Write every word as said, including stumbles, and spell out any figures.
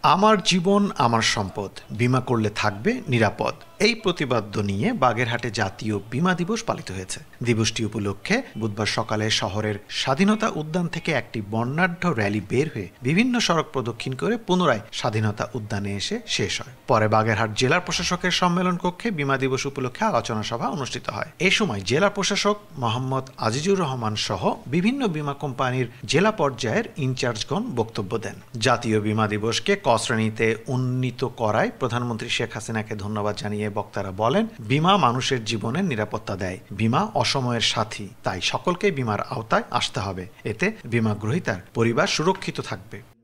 আমার জীবন আমার সম্পদ, বীমা করলে থাকবে নিরাপদ। এই প্রতিপাদ্য নিয়ে বাগেরহাটে জাতীয় বীমা দিবস পালিত হয়েছে। দিবসটি উপলক্ষে বুধবার সকালে শহরের স্বাধীনতা উদ্যান থেকে একটি বর্ণাঢ্য র্যালি বের হয়ে বিভিন্ন সড়ক প্রদক্ষিণ করে পুনরায় স্বাধীনতা উদ্যানে এসে শেষ হয়। পরে বাগেরহাট জেলা প্রশাসকের সম্মেলন কক্ষে বীমা দিবস উপলক্ষে আলোচনা সভা অনুষ্ঠিত হয়। এ সময় জেলা প্রশাসক মোহাম্মদ আজিজুর রহমান সহ বিভিন্ন বীমা কোম্পানির জেলা পর্যায়ের ইনচার্জগণ বক্তব্য দেন। জাতীয় বীমা দিবসকে ক শ্রেণীতে উন্নীত করায় প্রধানমন্ত্রী শেখ হাসিনাকে ধন্যবাদ জানিয়ে বক্তারা বলেন, বীমা মানুষের জীবনের নিরাপত্তা দেয়। বীমা অসময়ের সাথী, তাই সকলকে বীমার আওতায় আসতে হবে। এতে বীমা গ্রহীতার পরিবার সুরক্ষিত থাকবে।